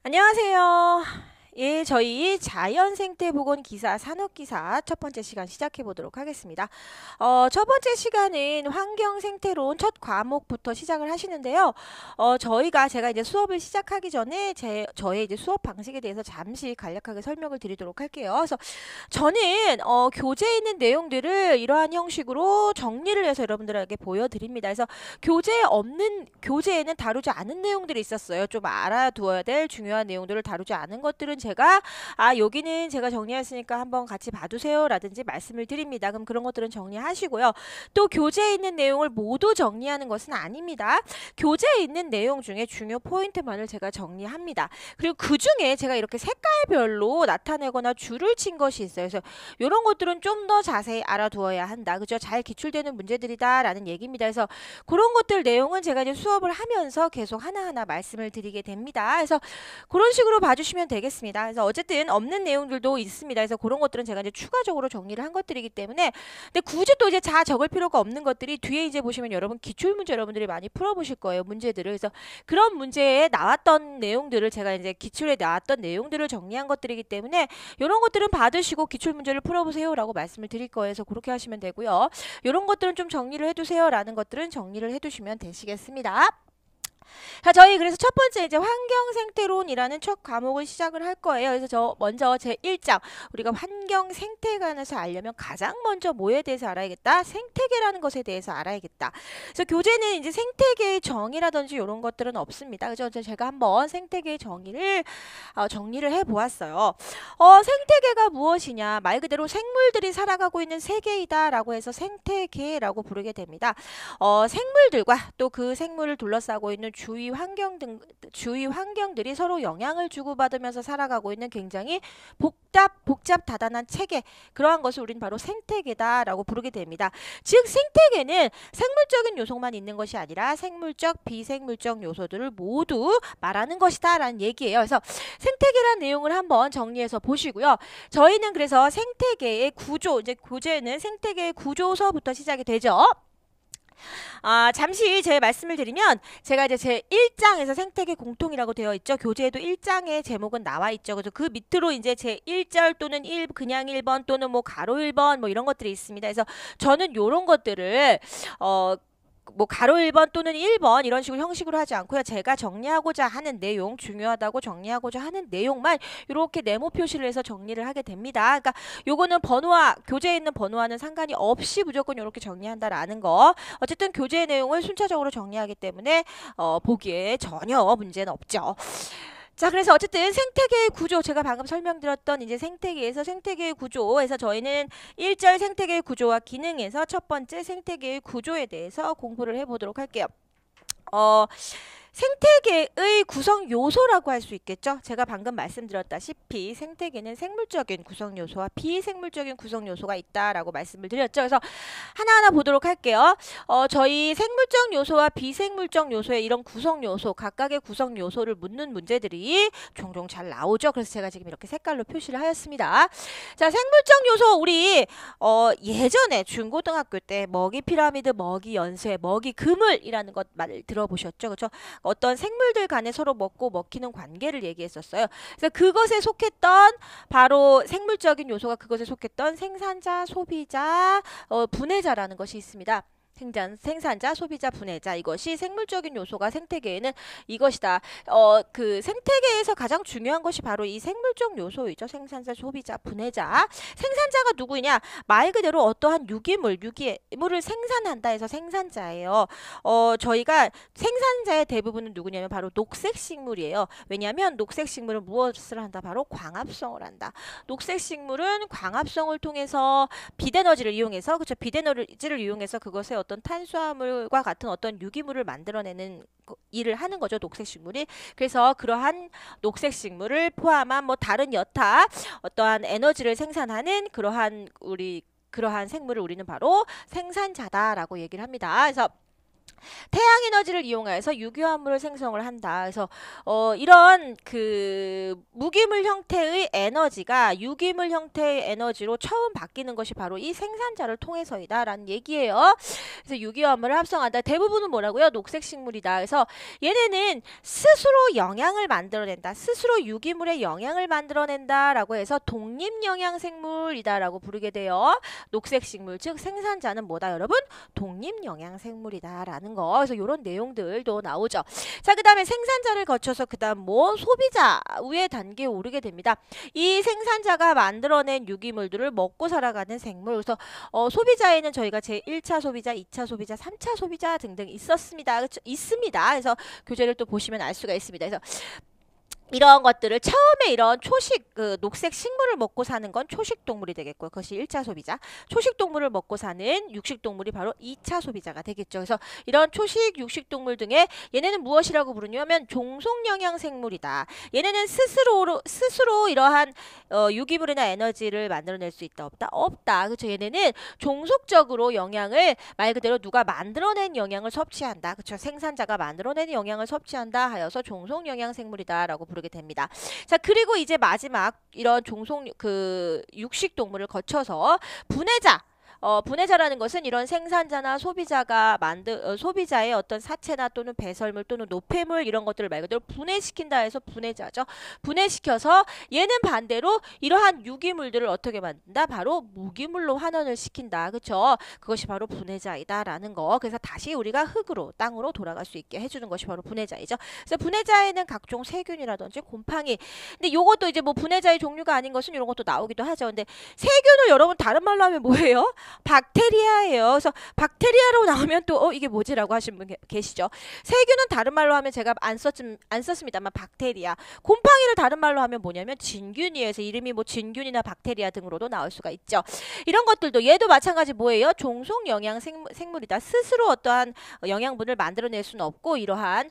안녕하세요. 예, 저희 자연생태보건기사 산업기사 첫 번째 시간 시작해 보도록 하겠습니다. 첫 번째 시간은 환경생태론 첫 과목부터 시작을 하시는데요. 제가 이제 수업을 시작하기 전에 저의 이제 수업 방식에 대해서 잠시 간략하게 설명을 드리도록 할게요. 그래서 저는 교재에 있는 내용들을 이러한 형식으로 정리를 해서 여러분들에게 보여드립니다. 그래서 교재에는 다루지 않은 내용들이 있었어요. 좀 알아두어야 될 중요한 내용들을 다루지 않은 것들은 제가 여기는 제가 정리했으니까 한번 같이 봐두세요 라든지 말씀을 드립니다. 그럼 그런 것들은 정리하시고요. 또 교재에 있는 내용을 모두 정리하는 것은 아닙니다. 교재에 있는 내용 중에 중요 포인트만을 제가 정리합니다. 그리고 그 중에 제가 이렇게 색깔별로 나타내거나 줄을 친 것이 있어요. 그래서 이런 것들은 좀 더 자세히 알아두어야 한다. 그죠? 잘 기출되는 문제들이다 라는 얘기입니다. 그래서 그런 것들 내용은 제가 이제 수업을 하면서 계속 하나하나 말씀을 드리게 됩니다. 그래서 그런 식으로 봐주시면 되겠습니다. 그래서 어쨌든 없는 내용들도 있습니다. 그래서 그런 것들은 제가 이제 추가적으로 정리를 한 것들이기 때문에 근데 굳이 또 이제 다 적을 필요가 없는 것들이 뒤에 이제 보시면 여러분 기출문제 여러분들이 많이 풀어보실 거예요. 문제들을. 그래서 그런 문제에 나왔던 내용들을 제가 이제 기출에 나왔던 내용들을 정리한 것들이기 때문에 이런 것들은 받으시고 기출문제를 풀어보세요 라고 말씀을 드릴 거예요. 그래서 그렇게 하시면 되고요. 이런 것들은 좀 정리를 해두세요 라는 것들은 정리를 해두시면 되시겠습니다. 자, 저희 그래서 첫 번째 이제 환경생태론이라는 첫 과목을 시작을 할 거예요. 그래서 먼저 제 1장 우리가 환경생태관에서 알려면 가장 먼저 뭐에 대해서 알아야겠다? 생태계라는 것에 대해서 알아야겠다. 그래서 교재는 이제 생태계의 정의라든지 이런 것들은 없습니다. 그죠? 제가 한번 생태계의 정리를 해보았어요. 생태계가 무엇이냐? 말 그대로 생물들이 살아가고 있는 세계이다라고 해서 생태계라고 부르게 됩니다. 생물들과 또 그 생물을 둘러싸고 있는 주위 환경들이 서로 영향을 주고받으면서 살아가고 있는 굉장히 복잡 다단한 체계, 그러한 것을 우리는 바로 생태계다라고 부르게 됩니다. 즉 생태계는 생물적인 요소만 있는 것이 아니라 생물적, 비생물적 요소들을 모두 말하는 것이다 라는 얘기예요. 그래서 생태계라는 내용을 한번 정리해서 보시고요. 저희는 그래서 생태계의 구조, 이제 교재는 생태계의 구조서부터 시작이 되죠. 잠시 제 말씀을 드리면 제가 이제 제 1장에서 생태계 공통이라고 되어 있죠. 교재에도 1장의 제목은 나와 있죠. 그래서 그 밑으로 이제 제 1절 또는 그냥 1번 또는 뭐 가로 1번 뭐 이런 것들이 있습니다. 그래서 저는 요런 것들을 뭐 가로 1번 또는 1번 이런 식으로 형식으로 하지 않고요. 제가 정리하고자 하는 내용, 중요하다고 정리하고자 하는 내용만 이렇게 네모 표시를 해서 정리를 하게 됩니다. 그러니까 요거는 교재에 있는 번호와는 상관이 없이 무조건 이렇게 정리한다라는 거. 어쨌든 교재의 내용을 순차적으로 정리하기 때문에 보기에 전혀 문제는 없죠. 자, 그래서 어쨌든 생태계의 구조, 제가 방금 설명드렸던 이제 생태계에서 생태계의 구조에서 저희는 1절 생태계의 구조와 기능에서 첫 번째 생태계의 구조에 대해서 공부를 해보도록 할게요. 생태계의 구성 요소라고 할 수 있겠죠. 제가 방금 말씀드렸다시피 생태계는 생물적인 구성 요소와 비생물적인 구성 요소가 있다라고 말씀을 드렸죠. 그래서 하나하나 보도록 할게요. 저희 생물적 요소와 비생물적 요소의 이런 구성 요소, 각각의 구성 요소를 묻는 문제들이 종종 잘 나오죠. 그래서 제가 지금 이렇게 색깔로 표시를 하였습니다. 자, 생물적 요소 우리 예전에 중고등학교 때 먹이 피라미드, 먹이 연쇄, 먹이 그물이라는 것 말 들어보셨죠? 그렇죠? 어떤 생물들 간에 서로 먹고 먹히는 관계를 얘기했었어요. 그래서 그것에 속했던 바로 생물적인 요소가 그것에 속했던 생산자, 소비자, 분해자라는 것이 있습니다. 생산자, 소비자, 분해자, 이것이 생물적인 요소가 생태계에는 이것이다. 그 생태계에서 가장 중요한 것이 바로 이 생물적 요소이죠. 생산자, 소비자, 분해자. 생산자가 누구냐? 말 그대로 어떠한 유기물을 생산한다 해서 생산자예요. 저희가 생산자의 대부분은 누구냐면 바로 녹색식물이에요. 왜냐하면 녹색식물은 무엇을 한다? 바로 광합성을 한다. 녹색식물은 광합성을 통해서 빛에너지를 이용해서, 그렇죠? 빛에너지를 이용해서 그것의 어떤 탄수화물과 같은 어떤 유기물을 만들어내는 일을 하는 거죠. 녹색식물이. 그래서 그러한 녹색식물을 포함한 뭐 다른 여타 어떠한 에너지를 생산하는 그러한 생물을 우리는 바로 생산자다라고 얘기를 합니다. 그래서 태양 에너지를 이용해서 유기화합물을 생성을 한다. 그래서 이런 그 무기물 형태의 에너지가 유기물 형태의 에너지로 처음 바뀌는 것이 바로 이 생산자를 통해서이다라는 얘기예요. 그래서 유기화합물을 합성한다. 대부분은 뭐라고요? 녹색 식물이다. 그래서 얘네는 스스로 영양을 만들어낸다. 스스로 유기물의 영양을 만들어낸다라고 해서 독립영양생물이다라고 부르게 돼요. 녹색 식물, 즉 생산자는 뭐다, 여러분? 독립영양생물이다라는 거. 그래서 이런 내용들도 나오죠. 자, 그 다음에 생산자를 거쳐서 그 다음 뭐 소비자 위의 단계에 오르게 됩니다. 이 생산자가 만들어낸 유기물들을 먹고 살아가는 생물. 그래서 소비자에는 저희가 제1차 소비자, 2차 소비자, 3차 소비자 등등 있었습니다. 그렇죠? 있습니다. 그래서 교재를 또 보시면 알 수가 있습니다. 그래서 이런 것들을 처음에 이런 초식 그 녹색 식물을 먹고 사는 건 초식 동물이 되겠고요. 그것이 1차 소비자. 초식 동물을 먹고 사는 육식 동물이 바로 2차 소비자가 되겠죠. 그래서 이런 초식 육식 동물 등에 얘네는 무엇이라고 부르냐면 종속 영양 생물이다. 얘네는 스스로 이러한 유기물이나 에너지를 만들어낼 수 있다, 없다? 없다. 그렇죠. 얘네는 종속적으로 영양을 말 그대로 누가 만들어낸 영양을 섭취한다. 그렇죠. 생산자가 만들어낸 영양을 섭취한다 하여서 종속 영양 생물이다라고 부르게 됩니다. 자, 그리고 이제 마지막 이런 종속 그 육식 동물을 거쳐서 분해자. 분해자라는 것은 이런 생산자나 소비자가 소비자의 어떤 사체나 또는 배설물 또는 노폐물 이런 것들을 말 그대로 분해시킨다 해서 분해자죠. 분해시켜서 얘는 반대로 이러한 유기물들을 어떻게 만든다? 바로 무기물로 환원을 시킨다. 그쵸? 그것이 바로 분해자이다라는 거. 그래서 다시 우리가 흙으로, 땅으로 돌아갈 수 있게 해주는 것이 바로 분해자이죠. 그래서 분해자에는 각종 세균이라든지 곰팡이. 근데 요것도 이제 뭐 분해자의 종류가 아닌 것은 이런 것도 나오기도 하죠. 근데 세균을 여러분 다른 말로 하면 뭐예요? 박테리아예요. 그래서 박테리아로 나오면 또 이게 뭐지라고 하신 분 계시죠. 세균은 다른 말로 하면 제가 안 썼습니다만 박테리아. 곰팡이를 다른 말로 하면 뭐냐면 진균이에요. 그래서 이름이 뭐 진균이나 박테리아 등으로도 나올 수가 있죠. 이런 것들도 얘도 마찬가지 뭐예요? 종속 영양 생물이다. 스스로 어떠한 영양분을 만들어낼 수는 없고 이러한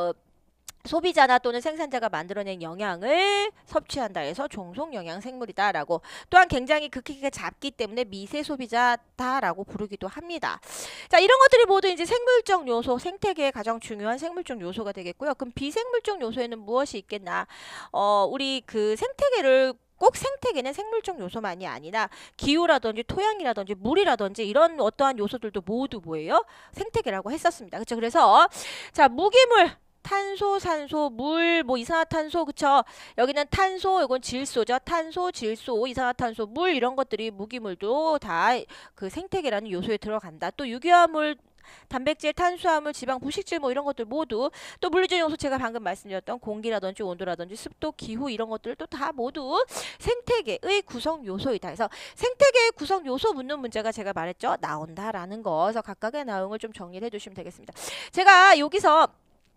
소비자나 또는 생산자가 만들어낸 영양을 섭취한다 해서 종속 영양 생물이다라고, 또한 굉장히 극히가 작기 때문에 미세 소비자다라고 부르기도 합니다. 자, 이런 것들이 모두 이제 생물적 요소, 생태계의 가장 중요한 생물적 요소가 되겠고요. 그럼 비생물적 요소에는 무엇이 있겠나? 우리 그 생태계를 꼭 생태계는 생물적 요소만이 아니라 기후라든지 토양이라든지 물이라든지 이런 어떠한 요소들도 모두 뭐예요? 생태계라고 했었습니다. 그렇죠? 그래서 자, 무기물 탄소, 산소, 물, 뭐 이산화탄소, 그쵸? 여기는 탄소, 이건 질소죠. 탄소, 질소, 이산화탄소, 물 이런 것들이 무기물도 다 그 생태계라는 요소에 들어간다. 또 유기화물, 단백질, 탄수화물, 지방, 부식질 뭐 이런 것들 모두, 또 물리적 요소 제가 방금 말씀드렸던 공기라든지 온도라든지 습도, 기후 이런 것들도 다 모두 생태계의 구성 요소이다. 그래서 생태계의 구성 요소 묻는 문제가 제가 말했죠. 나온다라는 거. 그래서 각각의 내용을 좀 정리를 해주시면 되겠습니다. 제가 여기서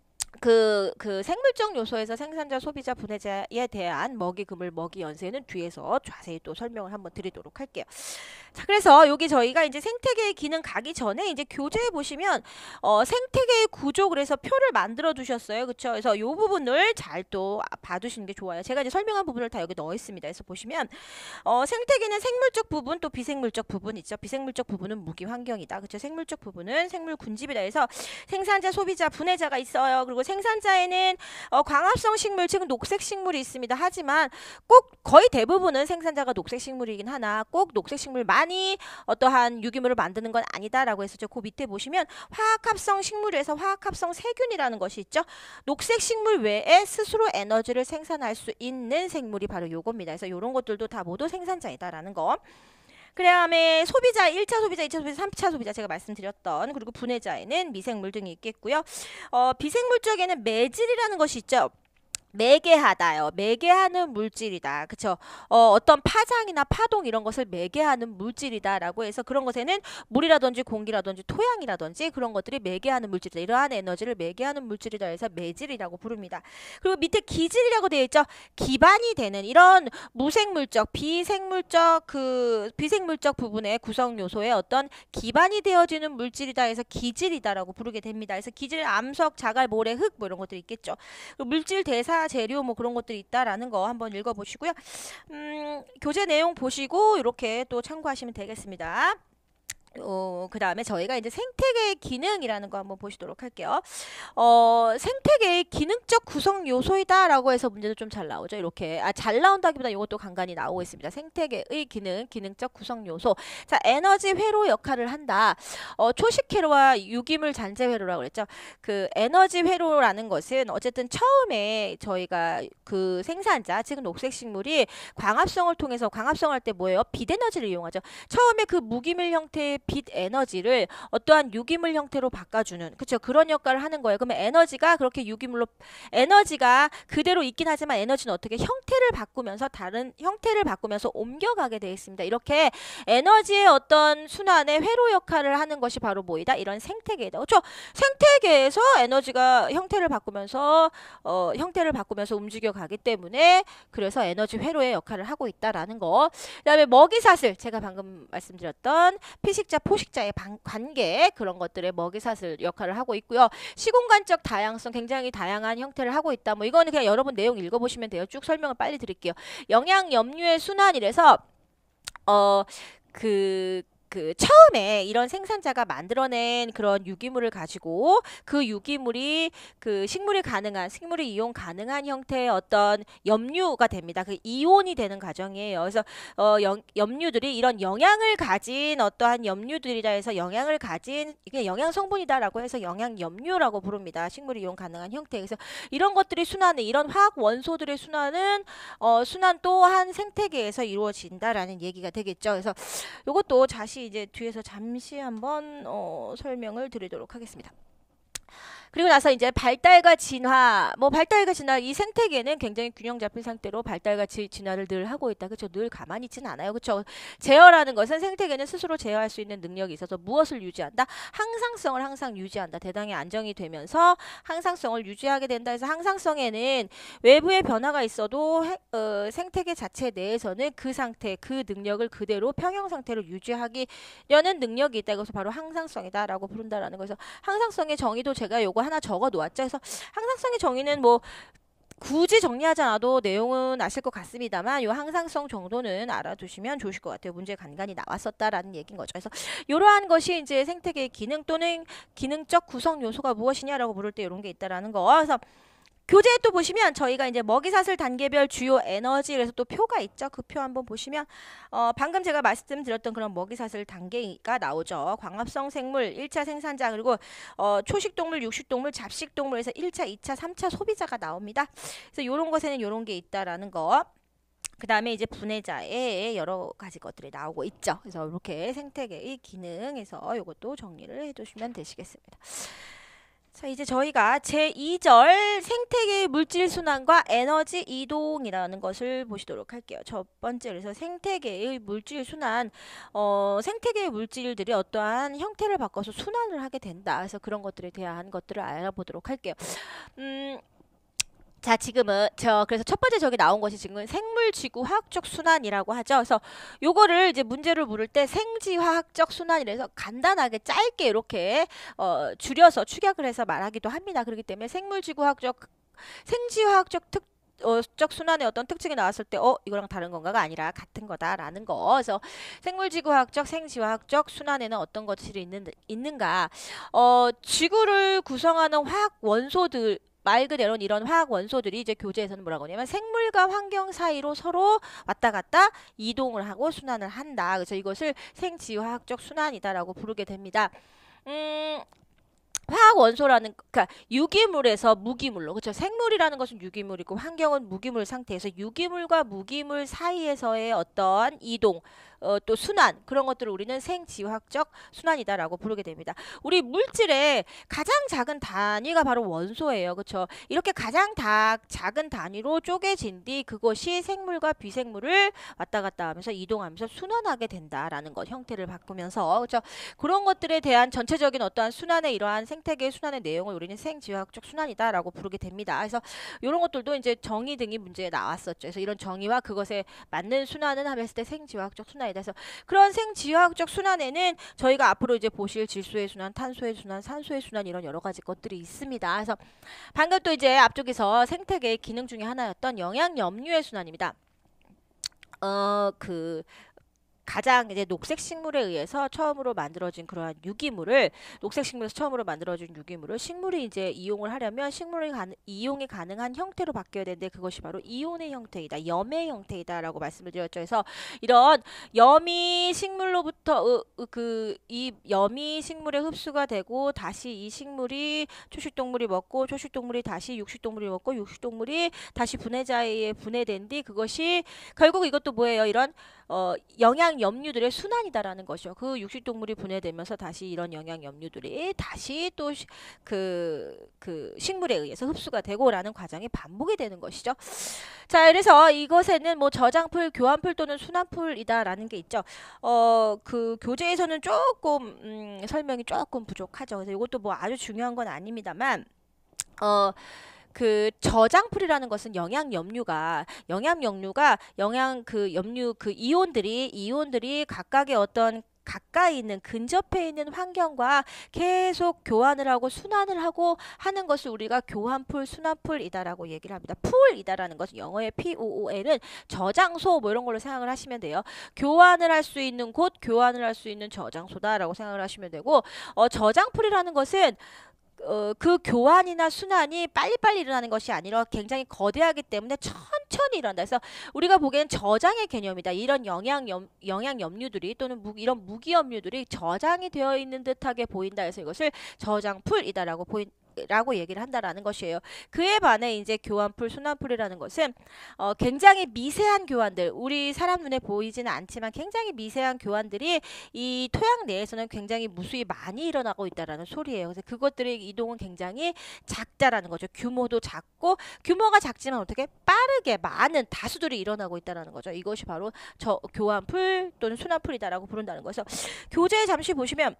그 생물적 요소에서 생산자, 소비자, 분해자에 대한 먹이, 그물, 먹이, 연세는 뒤에서 자세히 또 설명을 한번 드리도록 할게요. 자, 그래서 여기 저희가 이제 생태계의 기능 가기 전에 이제 교재에 보시면 생태계의 구조 그래서 표를 만들어 두셨어요. 그쵸? 그래서 이 부분을 잘 또 봐두시는 게 좋아요. 제가 이제 설명한 부분을 다 여기 넣어 있습니다. 그래서 보시면 생태계는 생물적 부분 또 비생물적 부분 있죠. 비생물적 부분은 무기 환경이다. 그쵸? 생물적 부분은 생물 군집이다. 해서 생산자, 소비자, 분해자가 있어요. 그리고 생산자에는 광합성 식물, 즉 녹색 식물이 있습니다. 하지만 꼭 거의 대부분은 생산자가 녹색 식물이긴 하나 꼭 녹색 식물 많이 어떠한 유기물을 만드는 건 아니다라고 해서 그 밑에 보시면 화학합성 식물에서 화학합성 세균이라는 것이 있죠. 녹색 식물 외에 스스로 에너지를 생산할 수 있는 생물이 바로 요겁니다. 그래서 이런 것들도 다 모두 생산자이다라는 거. 그 다음에 소비자, 1차 소비자, 2차 소비자, 3차 소비자 제가 말씀드렸던, 그리고 분해자에는 미생물 등이 있겠고요. 비생물 쪽에는 매질이라는 것이 있죠. 매개하다요. 매개하는 물질이다. 그쵸? 어떤 파장이나 파동 이런 것을 매개하는 물질이다라고 해서 그런 것에는 물이라든지 공기라든지 토양이라든지 그런 것들이 매개하는 물질이다. 이러한 에너지를 매개하는 물질이다 해서 매질이라고 부릅니다. 그리고 밑에 기질이라고 되어 있죠. 기반이 되는 이런 무생물적, 비생물적 비생물적 부분의 구성 요소의 어떤 기반이 되어지는 물질이다 해서 기질이다라고 부르게 됩니다. 그래서 기질, 암석, 자갈, 모래, 흙 뭐 이런 것들이 있겠죠. 물질 대사 재료 뭐 그런 것들이 있다라는 거 한번 읽어보시고요. 교재 내용 보시고 이렇게 또 참고하시면 되겠습니다. 그 다음에 저희가 이제 생태계의 기능이라는 거 한번 보시도록 할게요. 생태계의 기능적 구성 요소이다라고 해서 문제도 좀 잘 나오죠. 이렇게 잘 나온다기보다 이것도 간간히 나오고 있습니다. 생태계의 기능적 구성 요소. 자, 에너지 회로 역할을 한다. 초식 회로와 유기물 잔재 회로라고 그랬죠. 그 에너지 회로라는 것은 어쨌든 처음에 저희가 그 생산자, 즉 녹색 식물이 광합성을 통해서 광합성할 때 뭐예요? 빛 에너지를 이용하죠. 처음에 그 무기물 형태의 빛 에너지를 어떠한 유기물 형태로 바꿔주는, 그렇죠? 그런 역할을 하는 거예요. 그러면 에너지가 그렇게 유기물로, 에너지가 그대로 있긴 하지만 에너지는 어떻게 형태를 바꾸면서 다른 형태를 바꾸면서 옮겨가게 되어 있습니다. 이렇게 에너지의 어떤 순환의 회로 역할을 하는 것이 바로 뭐이다? 이런 생태계이다. 그렇죠? 생태계에서 에너지가 형태를 바꾸면서 움직여 가기 때문에 그래서 에너지 회로의 역할을 하고 있다라는 거. 그다음에 먹이사슬, 제가 방금 말씀드렸던 피식자 포식자의 관계, 그런 것들의 먹이사슬 역할을 하고 있고요. 시공간적 다양성, 굉장히 다양한 형태를 하고 있다. 뭐 이거는 그냥 여러분 내용 읽어보시면 돼요. 쭉 설명을 빨리 드릴게요. 영양 염류의 순환이라서 처음에 이런 생산자가 만들어낸 그런 유기물을 가지고 그 유기물이 그 식물이 이용 가능한 형태의 어떤 염류가 됩니다. 그 이온이 되는 과정이에요. 그래서 염류들이 이런 영양을 가진 어떠한 염류들이라 해서 영양을 가진 이게 영양 성분이다라고 해서 영양 염류라고 부릅니다. 식물이 이용 가능한 형태. 그래서 이런 것들이 이런 화학 원소들의 순환 또한 생태계에서 이루어진다라는 얘기가 되겠죠. 그래서 이것도 이제 뒤에서 잠시 한번 설명을 드리도록 하겠습니다. 그리고 나서 이제 발달과 진화, 이 생태계는 굉장히 균형 잡힌 상태로 발달과 진화를 늘 하고 있다. 그렇죠? 늘 가만히 있지는 않아요. 그렇죠? 제어라는 것은 생태계는 스스로 제어할 수 있는 능력이 있어서 무엇을 유지한다? 항상성을 항상 유지한다. 대당의 안정이 되면서 항상성을 유지하게 된다. 해서 항상성에는 외부의 변화가 있어도 생태계 자체 내에서는 그 상태, 그 능력을 그대로 평형 상태로 유지하기려는 능력이 있다. 그래서 바로 항상성이다라고 부른다라는 거죠. 항상성의 정의도 제가 요거 하나 적어 놓았죠. 그래서 항상성의 정의는 뭐 굳이 정리하지 않아도 내용은 아실 것 같습니다만 요 항상성 정도는 알아두시면 좋으실 것 같아요. 문제 간간히 나왔었다라는 얘기인 거죠. 그래서 이러한 것이 이제 생태계의 기능 또는 기능적 구성 요소가 무엇이냐라고 부를 때 이런 게 있다라는 거. 그래서 교재에 또 보시면 저희가 이제 먹이사슬 단계별 주요 에너지, 그래서 또 표가 있죠. 그 표 한번 보시면 방금 제가 말씀드렸던 그런 먹이사슬 단계가 나오죠. 광합성 생물 1차 생산자, 그리고 초식동물, 육식동물, 잡식동물에서 1차, 2차, 3차 소비자가 나옵니다. 그래서 이런 것에는 이런 게 있다라는 거. 그 다음에 이제 분해자의 여러 가지 것들이 나오고 있죠. 그래서 이렇게 생태계의 기능에서 이것도 정리를 해두시면 되시겠습니다. 자, 이제 저희가 제2절 생태계의 물질 순환과 에너지 이동이라는 것을 보시도록 할게요. 첫 번째, 그래서 생태계의 물질 순환, 생태계의 물질들이 어떠한 형태를 바꿔서 순환을 하게 된다. 그래서 그런 것들에 대한 것들을 알아보도록 할게요. 자, 지금은 그래서 첫 번째 저기 나온 것이 지금 생물지구 화학적 순환이라고 하죠. 그래서 요거를 이제 문제를 물을 때 생지화학적 순환이라서 간단하게 짧게 이렇게 줄여서 축약을 해서 말하기도 합니다. 그렇기 때문에 생지화학적 적 순환의 어떤 특징이 나왔을 때 이거랑 다른 건가가 아니라 같은 거다라는 거. 그래서 생물지구화학적, 생지화학적 순환에는 어떤 것들이 있는가? 지구를 구성하는 화학 원소들, 말 그대로 이런 화학 원소들이 이제 교재에서는 뭐라고 하냐면 생물과 환경 사이로 서로 왔다 갔다 이동을 하고 순환을 한다. 그래서 이것을 생지화학적 순환이다라고 부르게 됩니다. 화학 원소라는, 그러니까 유기물에서 무기물로, 그렇죠? 생물이라는 것은 유기물이고 환경은 무기물 상태에서 유기물과 무기물 사이에서의 어떤 이동, 또 순환, 그런 것들을 우리는 생지화학적 순환이다라고 부르게 됩니다. 우리 물질의 가장 작은 단위가 바로 원소예요. 그렇죠? 이렇게 가장 작은 단위로 쪼개진 뒤 그것이 생물과 비생물을 왔다 갔다 하면서 이동하면서 순환하게 된다라는 것, 형태를 바꾸면서. 그렇죠? 그런 것들에 대한 전체적인 어떠한 순환의 이러한 생태계의 순환의 내용을 우리는 생지화학적 순환이다라고 부르게 됩니다. 그래서 이런 것들도 이제 정의 등이 문제에 나왔었죠. 그래서 이런 정의와 그것에 맞는 순환은 하면서 때 생지화학적 순환이다. 그래서 그런 생지화학적 순환에는 저희가 앞으로 이제 보실 질소의 순환, 탄소의 순환, 산소의 순환, 이런 여러 가지 것들이 있습니다. 그래서 방금 또 이제 앞쪽에서 생태계의 기능 중에 하나였던 영양 염류의 순환입니다. 가장 이제 녹색 식물에 의해서 처음으로 만들어진 그러한 유기물을 녹색 식물에서 처음으로 만들어진 유기물을 식물이 이제 이용을 하려면 이용이 가능한 형태로 바뀌어야 되는데 그것이 바로 이온의 형태이다. 염의 형태이다라고 말씀을 드렸죠. 그래서 이런 염이 식물로부터 이 염이 식물에 흡수가 되고 다시 이 식물이 초식동물이 먹고 초식동물이 다시 육식동물이 먹고 육식동물이 다시 분해자에 분해된 뒤 그것이 결국 이것도 뭐예요? 이런 영양 염류들의 순환이다라는 것이죠. 그 육식동물이 분해되면서 다시 이런 영양 염류들이 다시 또 그 식물에 의해서 흡수가 되고라는 과정이 반복이 되는 것이죠. 자, 그래서 이것에는 뭐 저장풀, 교환풀 또는 순환풀이다라는 게 있죠. 그 교재에서는 조금 설명이 조금 부족하죠. 그래서 이것도 뭐 아주 중요한 건 아닙니다만 그 저장풀이라는 것은 영양 염류가 영양 그 염류 그 이온들이 각각의 어떤 가까이 있는 근접해 있는 환경과 계속 교환을 하고 순환을 하고 하는 것을 우리가 교환풀, 순환풀이다라고 얘기를 합니다. 풀이다라는 것은 영어의 POOL은 저장소 뭐 이런 걸로 생각을 하시면 돼요. 교환을 할 수 있는 곳, 교환을 할 수 있는 저장소다라고 생각을 하시면 되고 저장풀이라는 것은 그 교환이나 순환이 빨리빨리 일어나는 것이 아니라 굉장히 거대하기 때문에 천천히 일어난다. 그래서 우리가 보기에는 저장의 개념이다. 이런 영양 염류들이 또는 이런 무기 염류들이 저장이 되어 있는 듯하게 보인다. 해서 이것을 저장풀이다라고 라고 얘기를 한다라는 것이에요. 그에 반해 이제 교환풀, 순환풀이라는 것은 굉장히 미세한 교환들, 우리 사람 눈에 보이지는 않지만 굉장히 미세한 교환들이 이 토양 내에서는 굉장히 무수히 많이 일어나고 있다라는 소리예요. 그래서 그것들의 이동은 굉장히 작다라는 거죠. 규모도 작고 규모가 작지만 어떻게 빠르게 많은 다수들이 일어나고 있다라는 거죠. 이것이 바로 교환풀 또는 순환풀이다라고 부른다는 거죠. 교재에 잠시 보시면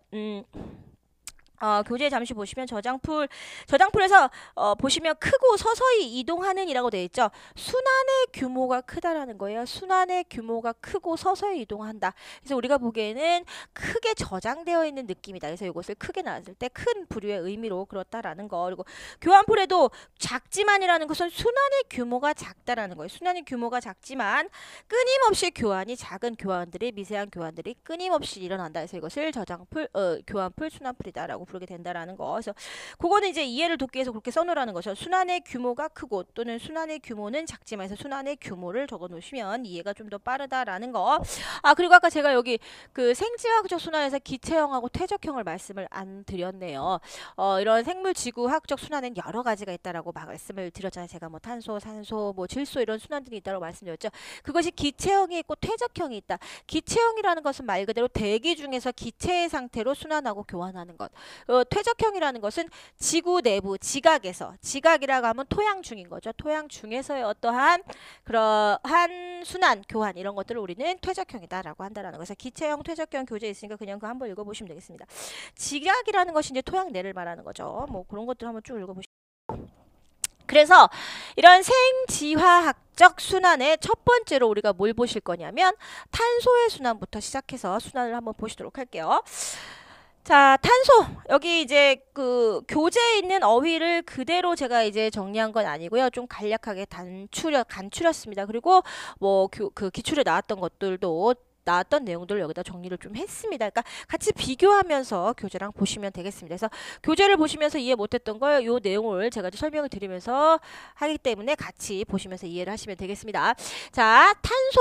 교재에 잠시 보시면 저장풀에서 보시면 크고 서서히 이동하는 이라고 되어 있죠. 순환의 규모가 크다라는 거예요. 순환의 규모가 크고 서서히 이동한다. 그래서 우리가 보기에는 크게 저장되어 있는 느낌이다. 그래서 이것을 크게 나왔을 때 큰 부류의 의미로 그렇다라는 거. 그리고 교환풀에도 작지만이라는 것은 순환의 규모가 작다라는 거예요. 순환의 규모가 작지만 끊임없이 작은 교환들이 미세한 교환들이 끊임없이 일어난다. 그래서 이것을 교환풀, 순환풀이다라고 부르게 된다라는 거. 그래서 그거는 이제 이해를 돕기 위해서 그렇게 써놓으라는 거죠. 순환의 규모가 크고 또는 순환의 규모는 작지만 해서 순환의 규모를 적어 놓으시면 이해가 좀 더 빠르다라는 거. 그리고 아까 제가 여기 그 생지화학적 순환에서 기체형하고 퇴적형을 말씀을 안 드렸네요. 이런 생물지구학적 순환은 여러 가지가 있다라고 말씀을 드렸잖아요. 제가 뭐 탄소, 산소, 뭐 질소 이런 순환들이 있다고 말씀드렸죠. 그것이 기체형이 있고 퇴적형이 있다. 기체형이라는 것은 말 그대로 대기 중에서 기체의 상태로 순환하고 교환하는 것. 퇴적형이라는 것은 지구 내부 지각이라고 하면 토양 중인 거죠. 토양 중에서의 어떠한 그러한 순환, 교환 이런 것들을 우리는 퇴적형이다라고 한다라는 거죠. 기체형, 퇴적형 교재에 있으니까 그냥 그거 한번 읽어보시면 되겠습니다. 지각이라는 것이 이제 토양 내를 말하는 거죠. 뭐 그런 것들 한번 쭉 읽어보시면. 그래서 이런 생지화학적 순환의 첫 번째로 우리가 뭘 보실 거냐면 탄소의 순환부터 시작해서 순환을 한번 보시도록 할게요. 자, 탄소. 여기 이제 그 교재에 있는 어휘를 그대로 제가 이제 정리한 건 아니고요. 좀 간략하게 간추렸습니다. 그리고 뭐 그 기출에 나왔던 것들도 나왔던 내용들을 여기다 정리를 좀 했습니다. 그러니까 같이 비교하면서 교재랑 보시면 되겠습니다. 그래서 교재를 보시면서 이해 못했던 걸 요 내용을 제가 설명을 드리면서 하기 때문에 같이 보시면서 이해를 하시면 되겠습니다. 자,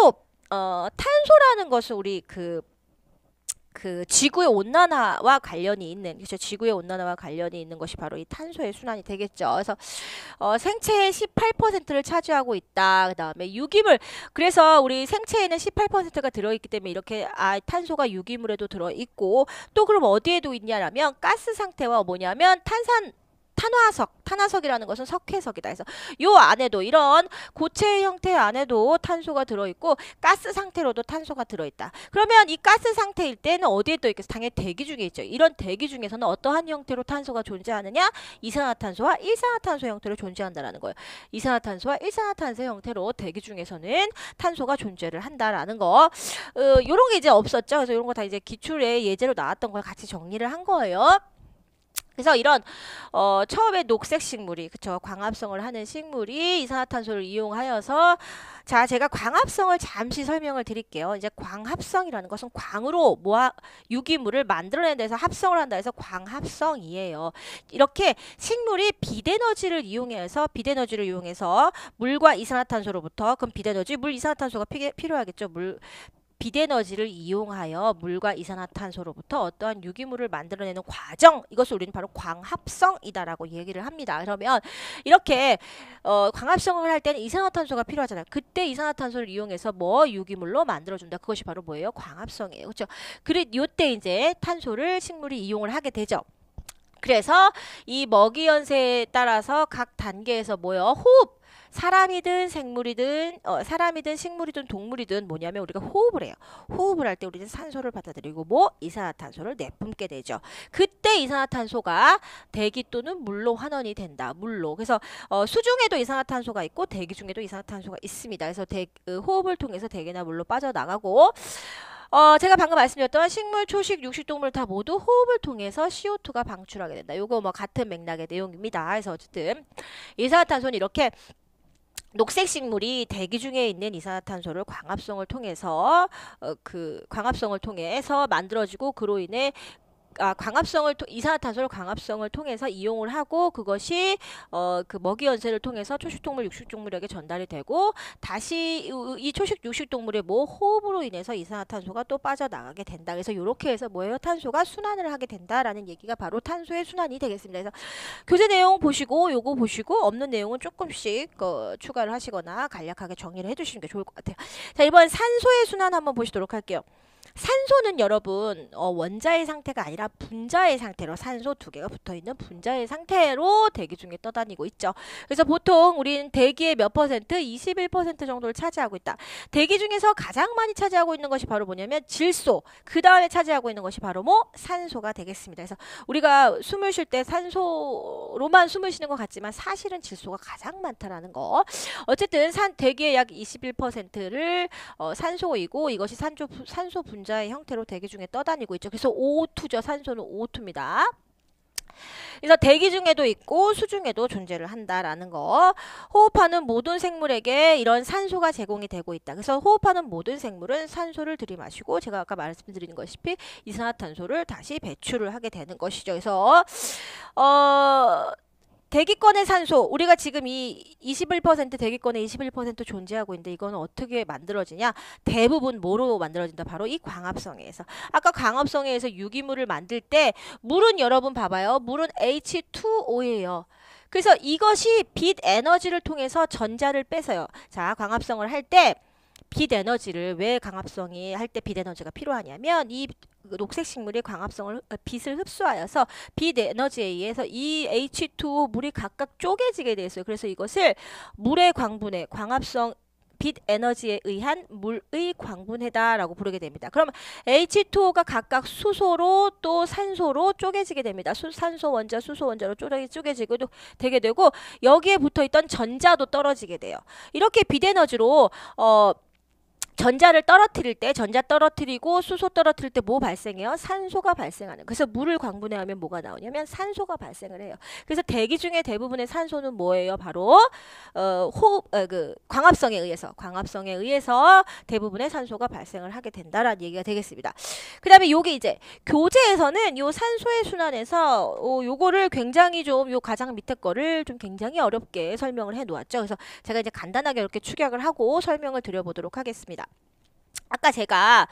탄소라는 것은 우리 그 지구의 온난화와 관련이 있는, 그렇죠? 지구의 온난화와 관련이 있는 것이 바로 이 탄소의 순환이 되겠죠. 그래서 생체의 18%를 차지하고 있다. 그 다음에 유기물. 그래서 우리 생체에는 18%가 들어있기 때문에 이렇게 탄소가 유기물에도 들어있고 또 그럼 어디에도 있냐라면 가스 상태와 뭐냐면 탄화석이라는 것은 석회석이다. 그래서 요 안에도 이런 고체 형태 안에도 탄소가 들어있고 가스 상태로도 탄소가 들어있다. 그러면 이 가스 상태일 때는 어디에 또 있겠어? 당연히 대기 중에 있죠. 이런 대기 중에서는 어떠한 형태로 탄소가 존재하느냐? 이산화탄소와 일산화탄소 형태로 존재한다라는 거예요. 이산화탄소와 일산화탄소 형태로 대기 중에서는 탄소가 존재를 한다라는 거. 요런 게 이제 없었죠. 그래서 요런 거 다 이제 기출에 예제로 나왔던 걸 같이 정리를 한 거예요. 그래서 이런 처음에 녹색 식물이 그쵸 광합성을 하는 식물이 이산화탄소를 이용하여서 자 제가 광합성을 잠시 설명을 드릴게요. 이제 광합성이라는 것은 광으로 유기물을 만들어내는 데서 합성을 한다 해서 광합성이에요. 이렇게 식물이 빛에너지를 이용해서 물과 이산화탄소로부터 그럼 빛에너지 물 이산화탄소가 필요하겠죠. 빛에너지를 이용하여 물과 이산화탄소로부터 어떠한 유기물을 만들어내는 과정 이것을 우리는 바로 광합성이다라고 얘기를 합니다. 그러면 이렇게 광합성을 할 때는 이산화탄소가 필요하잖아요. 그때 이산화탄소를 이용해서 유기물로 만들어준다. 그것이 바로 뭐예요? 광합성이에요. 그렇죠? 그래 요때 이제 탄소를 식물이 이용을 하게 되죠. 그래서 이 먹이 연세에 따라서 각 단계에서 호흡 사람이든 식물이든 동물이든 뭐냐면 우리가 호흡을 해요. 호흡을 할 때 우리는 산소를 받아들이고 이산화탄소를 내뿜게 되죠. 그때 이산화탄소가 대기 또는 물로 환원이 된다. 물로. 그래서 수중에도 이산화탄소가 있고 대기 중에도 이산화탄소가 있습니다. 그래서 호흡을 통해서 대기나 물로 빠져나가고 제가 방금 말씀드렸던 식물, 초식, 육식동물 다 모두 호흡을 통해서 CO2가 방출하게 된다. 요거 같은 맥락의 내용입니다. 그래서 어쨌든 이산화탄소는 이렇게 녹색 식물이 대기 중에 있는 이산화탄소를 광합성을 통해서 만들어지고 그로 인해 이산화탄소를 광합성을 통해서 이용을 하고 그것이 그 먹이 연쇄를 통해서 초식동물, 육식동물에게 전달이 되고 다시 이 초식, 육식동물의 호흡으로 인해서 이산화탄소가 또 빠져나가게 된다. 그래서 이렇게 해서 탄소가 순환을 하게 된다라는 얘기가 바로 탄소의 순환이 되겠습니다. 그래서 교재 내용 보시고 요거 보시고 없는 내용은 조금씩 추가를 하시거나 간략하게 정리를 해주시는 게 좋을 것 같아요. 자, 이번 산소의 순환 한번 보시도록 할게요. 산소는 여러분 원자의 상태가 아니라 분자의 상태로 산소 두 개가 붙어있는 분자의 상태로 대기 중에 떠다니고 있죠. 그래서 보통 우리는 대기의 몇 퍼센트? 21% 정도를 차지하고 있다. 대기 중에서 가장 많이 차지하고 있는 것이 바로 뭐냐면 질소. 그 다음에 차지하고 있는 것이 바로 산소가 되겠습니다. 그래서 우리가 숨을 쉴 때 산소로만 숨을 쉬는 것 같지만 사실은 질소가 가장 많다라는 거. 어쨌든 대기의 약 21%를 산소이고 이것이 산소 분자의 형태로 대기 중에 떠다니고 있죠. 그래서 O2죠. 산소는 O2입니다. 그래서 대기 중에도 있고 수중에도 존재를 한다라는 거. 호흡하는 모든 생물에게 이런 산소가 제공이 되고 있다. 그래서 호흡하는 모든 생물은 산소를 들이마시고 제가 아까 말씀드린 것이피 이산화탄소를 다시 배출을 하게 되는 것이죠. 그래서 대기권의 산소, 우리가 지금 이 21% 대기권에 21% 존재하고 있는데 이거는 어떻게 만들어지냐? 대부분 뭐로 만들어진다? 바로 이 광합성에 의해서. 아까 광합성에 의해서 유기물을 만들 때 물은 여러분 봐봐요. 물은 H2O예요. 그래서 이것이 빛 에너지를 통해서 전자를 뺏어요. 자, 광합성을 할 때 빛 에너지를 왜 광합성이 할 때 빛 에너지가 필요하냐면 이 녹색 식물이 빛을 흡수하여서 빛 에너지에 의해서 이 H2O 물이 각각 쪼개지게 돼 있어요. 그래서 이것을 물의 광합성 빛 에너지에 의한 물의 광분해다라고 부르게 됩니다. 그럼 H2O가 각각 수소로 또 산소로 쪼개지게 됩니다. 산소 원자, 수소 원자로 쪼개지고 되게 되고 여기에 붙어있던 전자도 떨어지게 돼요. 이렇게 빛 에너지로 전자 떨어뜨리고 수소 떨어뜨릴 때 발생해요? 산소가 발생하는. 그래서 물을 광분해하면 뭐가 나오냐면 산소가 발생을 해요. 그래서 대기 중에 대부분의 산소는 뭐예요? 바로 광합성에 의해서 대부분의 산소가 발생을 하게 된다라는 얘기가 되겠습니다. 그 다음에 요게 이제 교재에서는 요 산소의 순환에서 요거를 굉장히 요 가장 밑에 거를 좀 굉장히 어렵게 설명을 해 놓았죠. 그래서 제가 이제 간단하게 이렇게 축약을 하고 설명을 드려보도록 하겠습니다. 아까 제가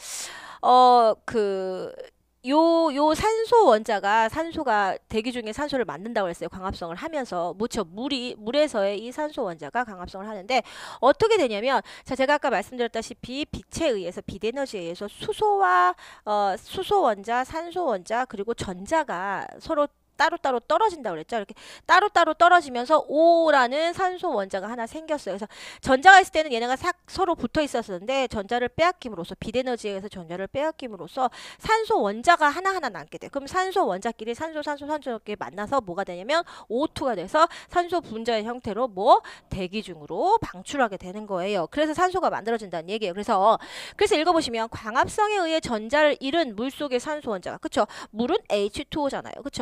요 산소가 대기 중에 산소를 만든다고 했어요. 광합성을 하면서 물에서의 이 산소 원자가 광합성을 하는데 어떻게 되냐면 제가 아까 말씀드렸다시피 빛 에너지에 의해서 수소 원자, 산소 원자 그리고 전자가 서로 따로따로 떨어진다고 그랬죠. 이렇게 따로따로 떨어지면서 O라는 산소 원자가 하나 생겼어요. 그래서 전자가 있을 때는 얘네가 서로 붙어 있었는데 전자를 빼앗김으로써 빛 에너지에 의해서 전자를 빼앗김으로써 산소 원자가 하나하나 남게 돼요. 그럼 산소 원자끼리 산소 이렇게 만나서 뭐가 되냐면 O2가 돼서 산소 분자의 형태로 대기 중으로 방출하게 되는 거예요. 그래서 산소가 만들어진다는 얘기예요. 그래서 읽어보시면 광합성에 의해 전자를 잃은 물 속의 산소 원자가 그쵸? 물은 H2O잖아요. 그쵸? 그래서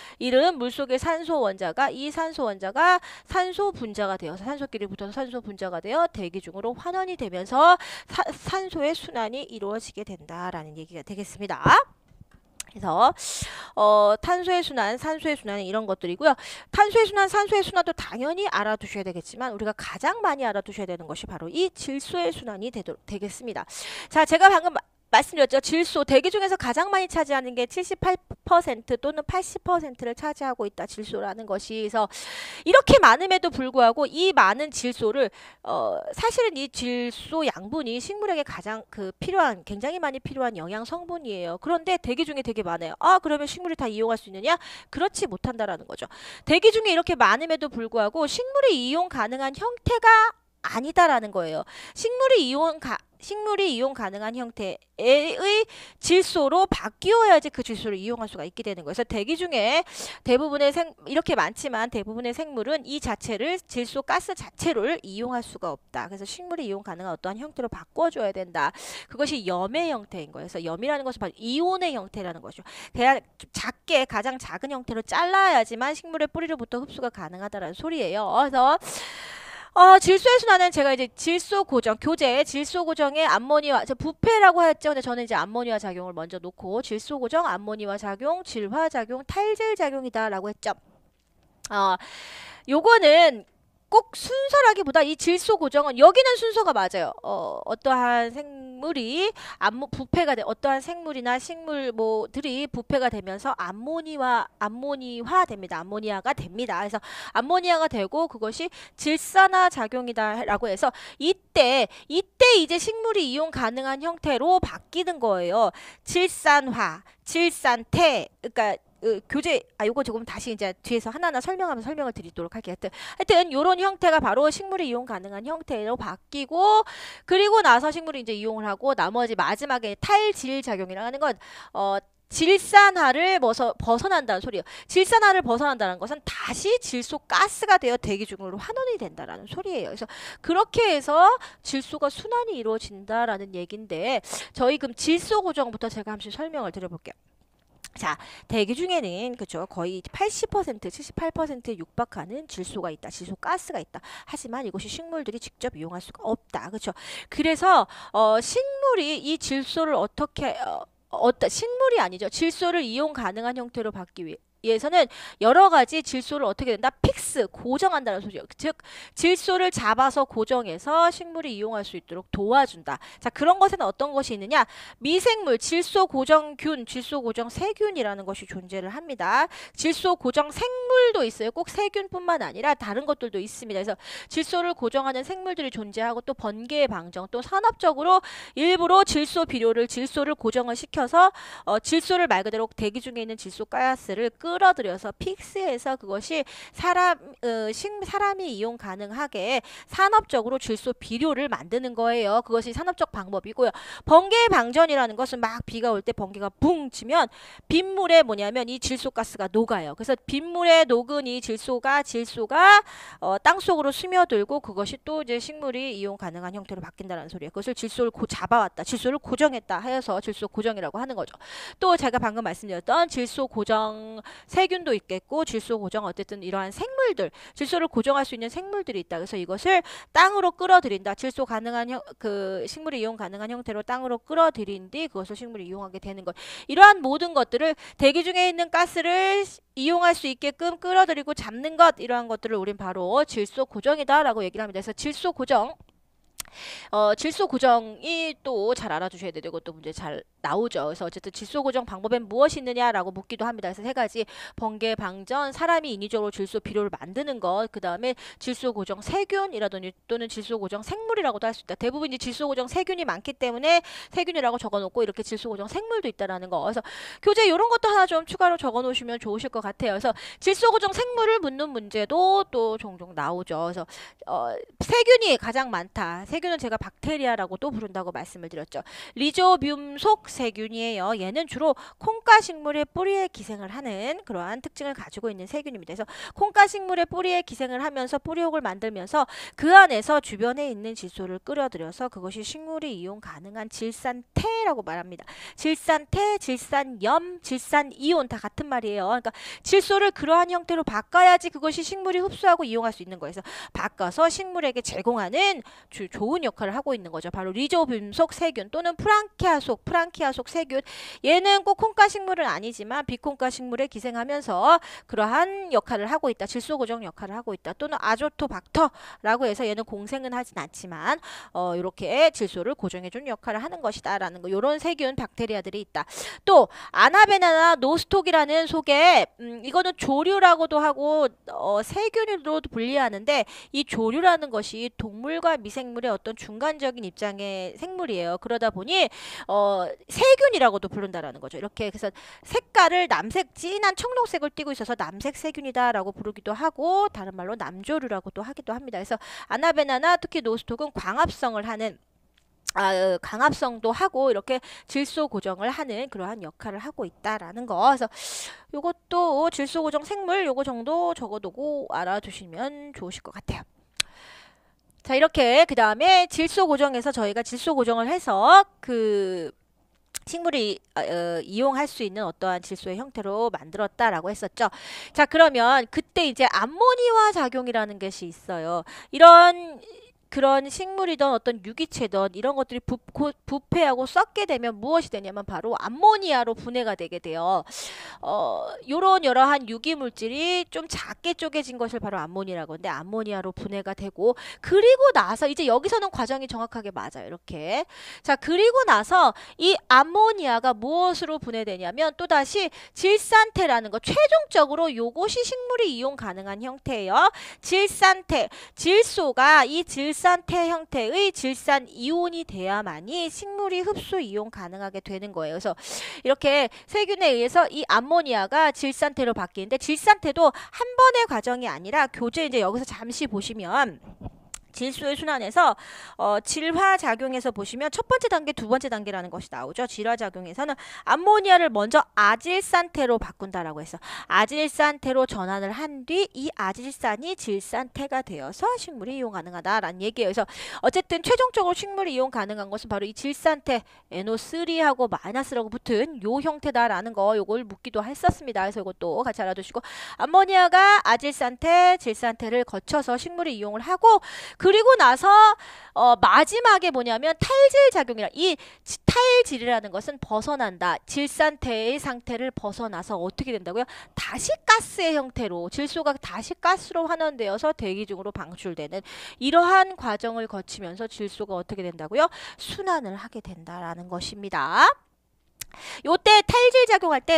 이른 물속의 산소 원자가 이 산소 원자가 산소 분자가 되어서 산소끼리 붙어서 산소 분자가 되어 대기 중으로 환원이 되면서 산소의 순환이 이루어지게 된다라는 얘기가 되겠습니다. 그래서 탄소의 순환, 산소의 순환 이런 것들이고요. 탄소의 순환, 산소의 순환도 당연히 알아두셔야 되겠지만 우리가 가장 많이 알아두셔야 되는 것이 바로 이 질소의 순환이 되겠습니다. 자, 제가 방금 말씀드렸죠. 질소, 대기 중에서 가장 많이 차지하는 게 78% 또는 80%를 차지하고 있다. 질소라는 것이. 그래서 이렇게 많음에도 불구하고 이 많은 질소를 사실은 이 질소 양분이 식물에게 가장 필요한, 굉장히 많이 필요한 영양 성분이에요. 그런데 대기 중에 되게 많아요. 아, 그러면 식물이 다 이용할 수 있느냐? 그렇지 못한다라는 거죠. 대기 중에 이렇게 많음에도 불구하고 식물이 이용 가능한 형태가 아니다라는 거예요. 식물이 이용 가능한 형태의 질소로 바뀌어야지 그 질소를 이용할 수가 있게 되는 거예요. 그래서 대기 중에 대부분의 이렇게 많지만 대부분의 생물은 이 자체를 질소 가스 자체를 이용할 수가 없다. 그래서 식물이 이용 가능한 어떠한 형태로 바꿔줘야 된다. 그것이 염의 형태인 거예요. 그래서 염이라는 것은 바로 이온의 형태라는 것이죠. 그냥 작게 가장 작은 형태로 잘라야지만 식물의 뿌리로부터 흡수가 가능하다라는 소리예요. 그래서 질소의 순환은 제가 이제 질소 고정, 교재 질소 고정의 암모니아, 부패라고 했죠. 근데 저는 이제 암모니아 작용을 먼저 놓고 질소 고정, 암모니아 작용, 질화 작용, 탈질 작용이다라고 했죠. 요거는 꼭 순서라기보다 이 질소 고정은 여기는 순서가 맞아요. 어떠한 생물이 부패가 어떠한 생물이나 식물들이 부패가 되면서 암모니화 됩니다. 암모니아가 됩니다. 그래서 암모니아가 되고 그것이 질산화 작용이다라고 해서 이때 이제 식물이 이용 가능한 형태로 바뀌는 거예요. 질산화, 질산태, 그러니까 교재 요거 조금 다시 이제 뒤에서 하나하나 설명하면서 설명을 드리도록 할게요. 하여튼 요런 형태가 바로 식물이 이용 가능한 형태로 바뀌고 그리고 나서 식물이 이제 이용을 하고 나머지 마지막에 탈질 작용이라고 하는 건 질산화를 벗어난다는 소리예요. 질산화를 벗어난다는 것은 다시 질소 가스가 되어 대기 중으로 환원이 된다라는 소리예요. 그래서 그렇게 해서 질소가 순환이 이루어진다라는 얘기인데 저희 그럼 질소 고정부터 제가 한번 설명을 드려볼게요. 자, 대기 중에는 그죠 거의 80%, 78%에 육박하는 질소가 있다. 질소 가스가 있다. 하지만 이것이 식물들이 직접 이용할 수가 없다. 그렇죠? 그래서 식물이 이 질소를 어떻게 식물이 아니죠. 질소를 이용 가능한 형태로 받기 위해서는 여러 가지 질소를 어떻게 된다? 픽스, 고정한다는 소리예요. 즉 질소를 잡아서 고정해서 식물이 이용할 수 있도록 도와준다. 자, 그런 것에는 어떤 것이 있느냐? 미생물, 질소 고정균, 질소 고정 세균이라는 것이 존재를 합니다. 질소 고정 생물도 있어요. 꼭 세균뿐만 아니라 다른 것들도 있습니다. 그래서 질소를 고정하는 생물들이 존재하고 또 번개 방정, 또 산업적으로 일부러 질소를 고정을 시켜서 질소를 말 그대로 대기 중에 있는 질소 가스를 끌어들여서 픽스해서 그것이 사람이 이용 가능하게 산업적으로 질소 비료를 만드는 거예요. 그것이 산업적 방법이고요. 번개 방전이라는 것은 막 비가 올 때 번개가 붕 치면 빗물에 뭐냐면 이 질소 가스가 녹아요. 그래서 빗물에 녹은 이 질소가 땅 속으로 스며들고 그것이 또 이제 식물이 이용 가능한 형태로 바뀐다는 소리예요. 그것을 질소를 잡아왔다. 질소를 고정했다 하여서 질소 고정이라고 하는 거죠. 또 제가 방금 말씀드렸던 질소 고정 세균도 있겠고 질소 고정 어쨌든 이러한 생물들, 질소를 고정할 수 있는 생물들이 있다. 그래서 이것을 땅으로 끌어들인다. 질소 가능한 식물이 이용 가능한 형태로 땅으로 끌어들인 뒤 그것을 식물이 이용하게 되는 것. 이러한 모든 것들을 대기 중에 있는 가스를 이용할 수 있게끔 끌어들이고 잡는 것, 이러한 것들을 우린 바로 질소 고정이다라고 얘기를 합니다. 그래서 질소 고정이 또 잘 알아두셔야 되고 또 문제 잘 나오죠. 그래서 어쨌든 질소 고정 방법엔 무엇이 있느냐라고 묻기도 합니다. 그래서 세 가지: 번개 방전, 사람이 인위적으로 질소 비료를 만드는 것, 그 다음에 질소 고정 세균이라든지 또는 질소 고정 생물이라고도 할 수 있다. 대부분 이제 질소 고정 세균이 많기 때문에 세균이라고 적어놓고 이렇게 질소 고정 생물도 있다라는 거. 그래서 교재 이런 것도 하나 좀 추가로 적어놓으시면 좋으실 것 같아요. 그래서 질소 고정 생물을 묻는 문제도 또 종종 나오죠. 그래서 세균이 가장 많다. 세균은 제가 박테리아라고도 부른다고 말씀을 드렸죠. 리조뷸속 세균이에요. 얘는 주로 콩가 식물의 뿌리에 기생을 하는 그러한 특징을 가지고 있는 세균입니다. 그래서 콩가 식물의 뿌리에 기생을 하면서 뿌리옥을 만들면서 그 안에서 주변에 있는 질소를 끌어들여서 그것이 식물이 이용 가능한 질산태라고 말합니다. 질산태, 질산염, 질산이온 다 같은 말이에요. 그러니까 질소를 그러한 형태로 바꿔야지 그것이 식물이 흡수하고 이용할 수 있는 거예요. 그래서 바꿔서 식물에게 제공하는 좋은 역할을 하고 있는 거죠. 바로 리조빔속 세균 또는 프랑키아속 세균. 얘는 꼭 콩가 식물은 아니지만 비콩가 식물에 기생하면서 그러한 역할을 하고 있다. 질소 고정 역할을 하고 있다. 또는 아조토박터라고 해서 얘는 공생은 하진 않지만 이렇게 질소를 고정해주는 역할을 하는 것이다라는 거. 이런 세균 박테리아들이 있다. 또 아나베나나 노스톡이라는 속에 이거는 조류라고도 하고 세균으로도 분리하는데 이 조류라는 것이 동물과 미생물의 어떤 중간적인 입장의 생물이에요. 그러다 보니 세균이라고도 부른다라는 거죠. 이렇게 그래서 색깔을 남색 진한 청록색을 띠고 있어서 남색 세균이다라고 부르기도 하고 다른 말로 남조류라고도 하기도 합니다. 그래서 아나베나나 특히 노스톡은 광합성을 하는 강합성도 하고 이렇게 질소 고정을 하는 그러한 역할을 하고 있다라는 거. 그래서 요것도 질소 고정 생물 요거 정도 적어두고 알아두시면 좋으실 것 같아요. 자, 이렇게 그 다음에 질소 고정에서 저희가 질소 고정을 해서 그 식물이 이용할 수 있는 어떠한 질소의 형태로 만들었다라고 했었죠. 자, 그러면 그때 이제 암모니화 작용이라는 것이 있어요. 그런 식물이든 어떤 유기체든 이런 것들이 부패하고 썩게 되면 무엇이 되냐면 바로 암모니아로 분해가 되게 돼요. 요런 여러한 유기물질이 좀 작게 쪼개진 것을 바로 암모니아라고 하는데 암모니아로 분해가 되고 그리고 나서 이제 여기서는 과정이 정확하게 맞아요. 이렇게. 자, 그리고 나서 이 암모니아가 무엇으로 분해되냐면 또다시 질산태라는 거 최종적으로 요것이 식물이 이용 가능한 형태예요. 질산태. 질소가 이 질산태 형태의 질산이온이 돼야만이 식물이 흡수 이용 가능하게 되는 거예요. 그래서 이렇게 세균에 의해서 이 암모니아가 질산태로 바뀌는데 질산태도 한 번의 과정이 아니라 교재 이제 여기서 잠시 보시면 질소의 순환에서 질화작용에서 보시면 첫 번째 단계, 두 번째 단계라는 것이 나오죠. 질화작용에서는 암모니아를 먼저 아질산태로 바꾼다라고 해서 아질산태로 전환을 한 뒤 이 아질산이 질산태가 되어서 식물이 이용 가능하다라는 얘기예요. 그래서 어쨌든 최종적으로 식물이 이용 가능한 것은 바로 이 질산태 NO3하고 마이너스라고 붙은 요 형태다라는 거 요걸 묻기도 했었습니다. 그래서 이것도 같이 알아두시고 암모니아가 아질산태, 질산태를 거쳐서 식물이 이용을 하고 그리고 나서 마지막에 뭐냐면 탈질 작용이라 이 탈질이라는 것은 벗어난다. 질산태의 상태를 벗어나서 어떻게 된다고요? 다시 가스의 형태로 질소가 다시 가스로 환원되어서 대기 중으로 방출되는 이러한 과정을 거치면서 질소가 어떻게 된다고요? 순환을 하게 된다라는 것입니다. 요때 탈질 작용할 때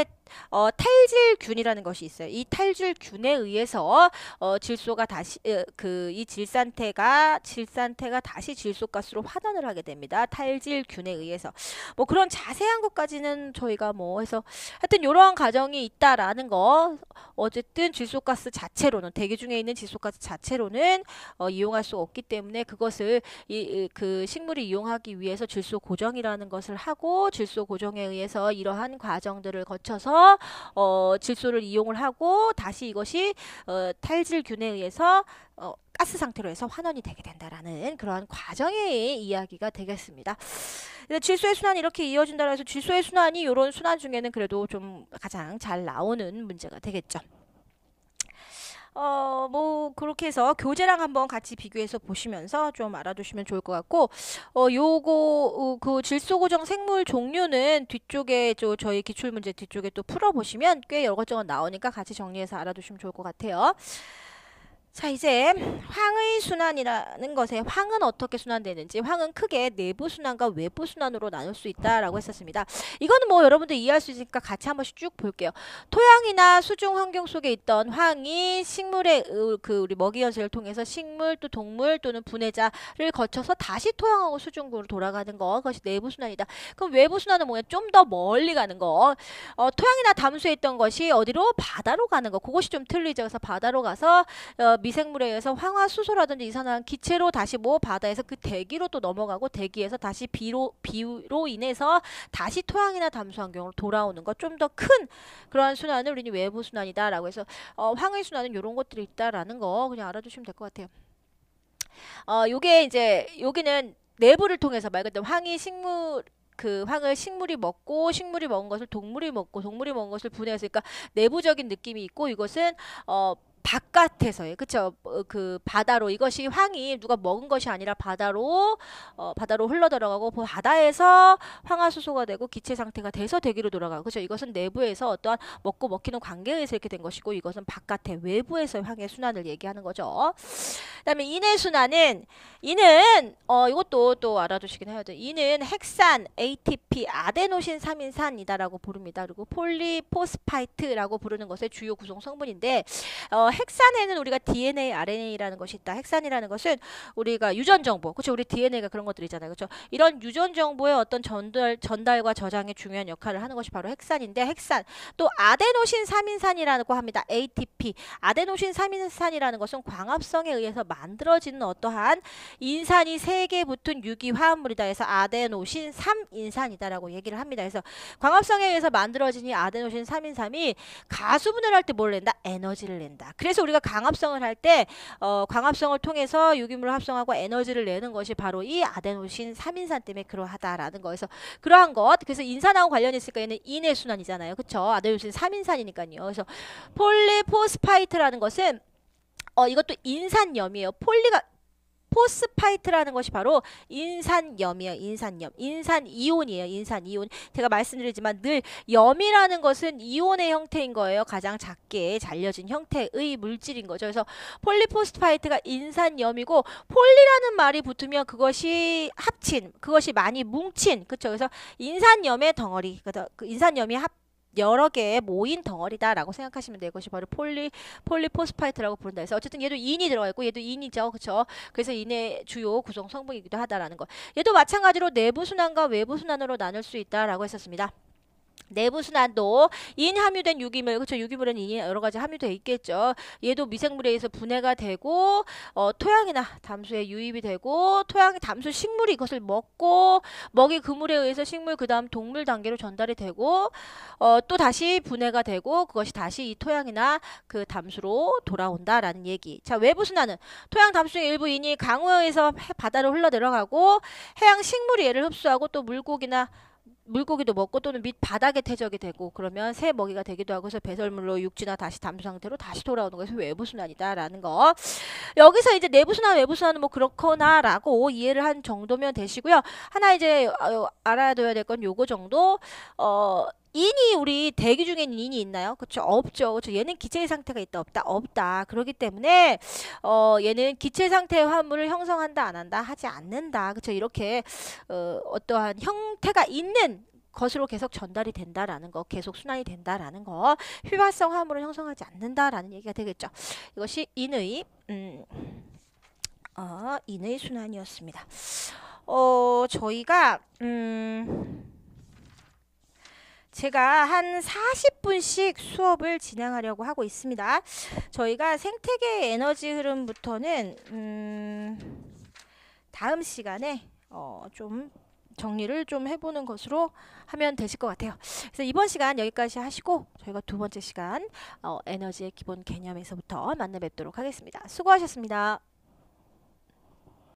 탈질균이라는 것이 있어요. 이 탈질균에 의해서 질소가 다시 이 질산태가 다시 질소가스로 환원을 하게 됩니다. 탈질균에 의해서 뭐 그런 자세한 것까지는 저희가 뭐 해서 하여튼 이러한 과정이 있다라는 거. 어쨌든 질소가스 자체로는 대기 중에 있는 질소가스 자체로는 이용할 수 없기 때문에 그것을 그 식물이 이용하기 위해서 질소 고정이라는 것을 하고 질소 고정에 의해서 이러한 과정들을 거쳐서 질소를 이용을 하고 다시 이것이 탈질균에 의해서 가스 상태로 해서 환원이 되게 된다라는 그러한 과정의 이야기가 되겠습니다. 질소의 순환이 이렇게 이어진다고 해서 질소의 순환이 이런 순환 중에는 그래도 좀 가장 잘 나오는 문제가 되겠죠. 뭐 그렇게 해서 교재랑 한번 같이 비교해서 보시면서 좀 알아두시면 좋을 것 같고 요거 그 질소 고정 생물 종류는 뒤쪽에 저희 기출문제 뒤쪽에 또 풀어보시면 꽤 이것저것 나오니까 같이 정리해서 알아두시면 좋을 것 같아요. 자, 이제 황의 순환이라는 것에 황은 어떻게 순환되는지 황은 크게 내부 순환과 외부 순환으로 나눌 수 있다라고 했었습니다. 이거는 뭐 여러분들 이해할 수 있으니까 같이 한 번씩 쭉 볼게요. 토양이나 수중 환경 속에 있던 황이 식물의 우리 먹이 연쇄를 통해서 식물 또 동물 또는 분해자를 거쳐서 다시 토양하고 수중으로 돌아가는 거 그것이 내부 순환이다. 그럼 외부 순환은 뭐냐? 좀 더 멀리 가는 거. 토양이나 담수에 있던 것이 어디로? 바다로 가는 거. 그것이 좀 틀리죠. 그래서 바다로 가서 미생물에 의해서 황화수소라든지 이산화탄 기체로 다시 뭐 바다에서 그 대기로 또 넘어가고 대기에서 다시 비로 인해서 다시 토양이나 담수 환경으로 돌아오는 것 좀 더 큰 그러한 순환을 우리는 외부 순환이다라고 해서 황의 순환은 이런 것들이 있다라는 거 그냥 알아두시면 될 것 같아요. 요게 이제 여기는 내부를 통해서 말 그대로 황이 황을 식물이 먹고 식물이 먹은 것을 동물이 먹고 동물이 먹은 것을 분해해서 그러니까 내부적인 느낌이 있고 이것은 바깥에서의 그쵸 그 바다로 이것이 황이 누가 먹은 것이 아니라 바다로 흘러 들어가고 바다에서 황화수소가 되고 기체 상태가 돼서 대기로 돌아가고 그쵸 이것은 내부에서 어떠한 먹고 먹히는 관계에 의해서 이렇게 된 것이고 이것은 바깥에 외부에서의 황의 순환을 얘기하는 거죠. 그다음에 인의 순환은 이는 이것도 또 알아두시긴 해야 돼요. 이는 핵산, ATP, 아데노신 3인산이다라고 부릅니다. 그리고 폴리포스파이트라고 부르는 것의 주요 구성 성분인데 핵산에는 우리가 DNA, RNA라는 것이 있다. 핵산이라는 것은 우리가 유전 정보, 그렇죠? 우리 DNA가 그런 것들 있잖아요, 그렇죠? 이런 유전 정보의 어떤 전달과 저장에 중요한 역할을 하는 것이 바로 핵산인데 핵산 또 아데노신 3인산이라고 합니다. ATP, 아데노신 3인산이라는 것은 광합성에 의해서 만들어지는 어떠한 인산이 3개 붙은 유기화합물이다 해서 아데노신 3인산이다라고 얘기를 합니다. 그래서 광합성에 의해서 만들어진 이 아데노신 3인산이 가수분해를 할 때 뭘 낸다? 에너지를 낸다. 그래서 우리가 광합성을 할 때 광합성을 통해서 유기물을 합성하고 에너지를 내는 것이 바로 이 아데노신 3인산 때문에 그러하다라는 거에서 그러한 것. 그래서 인산하고 관련이 있으니까 얘는 인의 순환이잖아요. 그쵸? 아데노신 3인산이니까요. 그래서 폴리포스파이트라는 것은 이것도 인산염이에요. 포스파이트라는 것이 바로 인산염이에요. 인산염. 인산이온이에요. 인산이온. 제가 말씀드리지만 늘 염이라는 것은 이온의 형태인 거예요. 가장 작게 잘려진 형태의 물질인 거죠. 그래서 폴리포스파이트가 인산염이고 폴리라는 말이 붙으면 그것이 합친, 그것이 많이 뭉친, 그쵸? 그래서 인산염의 덩어리, 그 인산염이 여러 개의 모인 덩어리다라고 생각하시면 돼요. 이것이 바로 폴리포스파이트라고 부른다 해서 어쨌든 얘도 인이 들어가 있고 얘도 인이죠. 그쵸? 그래서 인의 주요 구성 성분이기도 하다라는 거. 얘도 마찬가지로 내부 순환과 외부 순환으로 나눌 수 있다라고 했었습니다. 내부 순환도 인 함유된 유기물, 그렇죠? 유기물은 인이 여러 가지 함유되어 있겠죠. 얘도 미생물에 의해서 분해가 되고 토양이나 담수에 유입이 되고 토양이 담수 식물이 이것을 먹고 먹이 그물에 의해서 식물 그다음 동물 단계로 전달이 되고 또 다시 분해가 되고 그것이 다시 이 토양이나 그 담수로 돌아온다라는 얘기. 자, 외부 순환은 토양 담수의 일부 인이 강우에 의해서 바다로 흘러 들어가고 해양 식물이 얘를 흡수하고 또 물고기도 먹고 또는 밑 바닥에 퇴적이 되고 그러면 새 먹이가 되기도 하고 해서 배설물로 육지나 다시 담수 상태로 다시 돌아오는 것이 외부순환이다라는 거. 여기서 이제 내부순환, 외부순환은 뭐 그렇거나라고 이해를 한 정도면 되시고요. 하나 이제 알아둬야 될 건 요거 정도. 인이 우리 대기 중에는 인이 있나요? 그렇죠? 없죠. 그렇죠? 얘는 기체 상태가 있다 없다? 없다. 그렇기 때문에 얘는 기체 상태의 화합물을 형성한다 안 한다? 하지 않는다. 그렇죠? 이렇게 어떠한 형태가 있는 것으로 계속 전달이 된다라는 거, 계속 순환이 된다라는 거, 휘발성 화합물을 형성하지 않는다라는 얘기가 되겠죠. 이것이 인의 인의 순환이었습니다. 저희가 제가 한 40분씩 수업을 진행하려고 하고 있습니다. 저희가 생태계 에너지 흐름부터는 다음 시간에 좀 정리를 좀 해보는 것으로 하면 되실 것 같아요. 그래서 이번 시간 여기까지 하시고 저희가 두 번째 시간 에너지의 기본 개념에서부터 만나 뵙도록 하겠습니다. 수고하셨습니다.